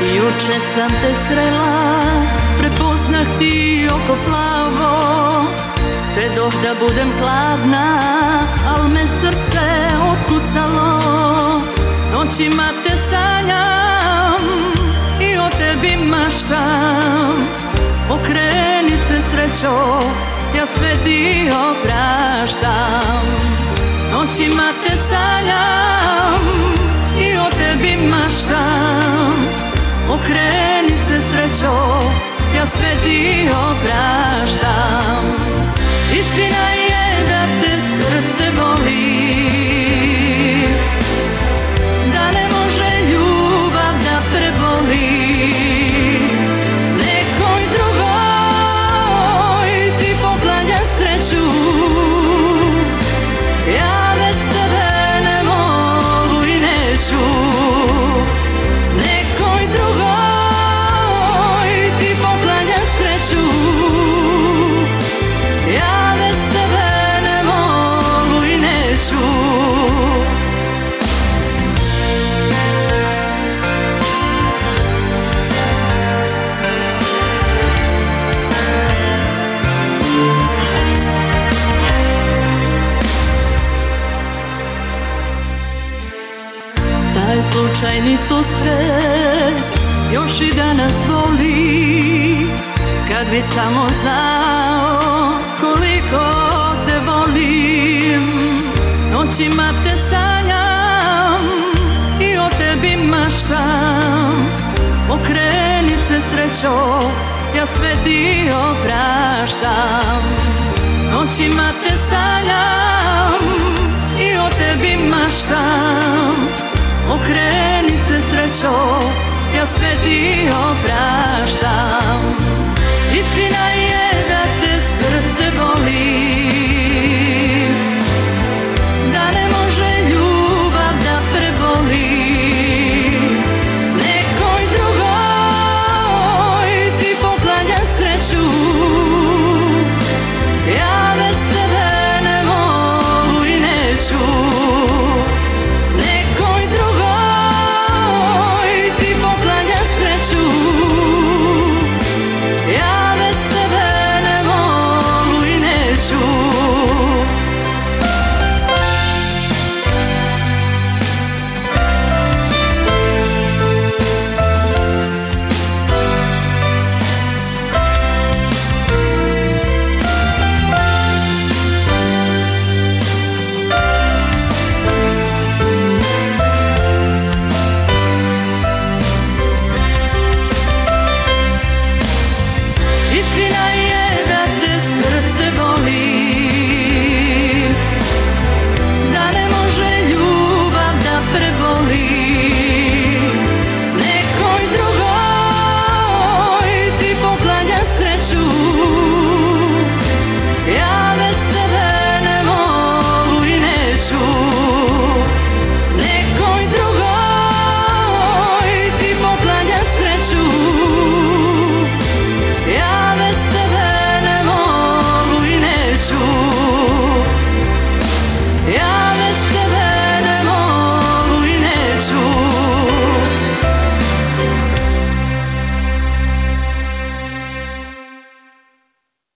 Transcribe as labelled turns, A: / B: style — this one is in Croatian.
A: Juče sam te srela, prepoznah ti oko plavo, te dok da budem hladna, al me srce otkucalo. Noćima te sanjam i o tebi maštam. Okreni se srećo, ja sve ti opraštam. Noćima te sanjam i o tebi maštam. Okreni se srećo, ja sve ti opraštam. Istina je da te srce boli, da ne može ljubav da preboli. Nekoj drugoj ti poklanjaš sreću, ja bez tebe ne mogu i neću. Nekoj drugoj ti poklanjaš sreću, ja bez tebe ne mogu i neću. Taj slučajni susret još i danas boli. Kad bi samo znao koliko te volim. Noćima te sanjam i o tebi maštam. Okreni se srećo, ja sve ti opraštam. Noćima te sanjam i o tebi maštam. Okreni se srećo, ja sve ti opraštam.